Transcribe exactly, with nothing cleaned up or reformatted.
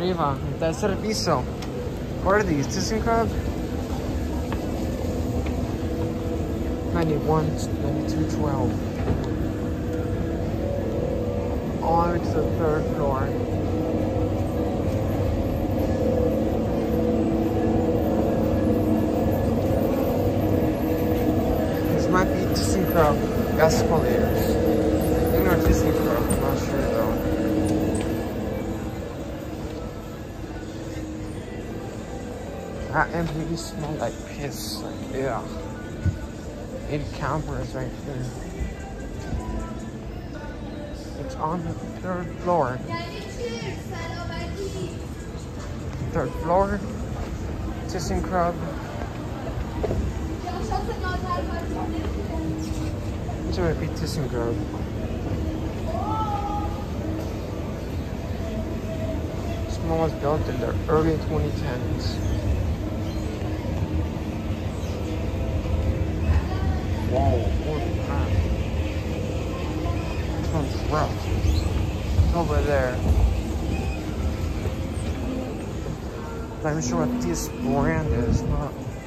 arriva, il tercer piso. What are these? Thyssenkrupp? ninety-one, ninety-two, twelve. All the way to the third floor. This might be Thyssenkrupp Escalators. I think they're Thyssenkrupp, I'm not sure though. That empty smell like piss. Like, yeah. Eight campers right there. It's on the third floor. Third floor. Thyssenkrupp. This would be Thyssenkrupp. This mall was built in the early twenty tens. Whoa, holy crap. This one's rough. It's over there. Not even sure what this brand is, but